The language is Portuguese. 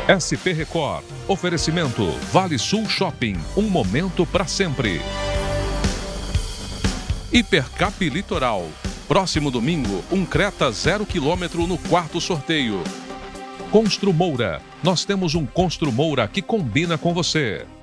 SP Record. Oferecimento Vale Sul Shopping. Um momento para sempre. Hipercap Litoral. Próximo domingo, um Creta 0 km no quarto sorteio. Construmoura. Nós temos um Construmoura que combina com você.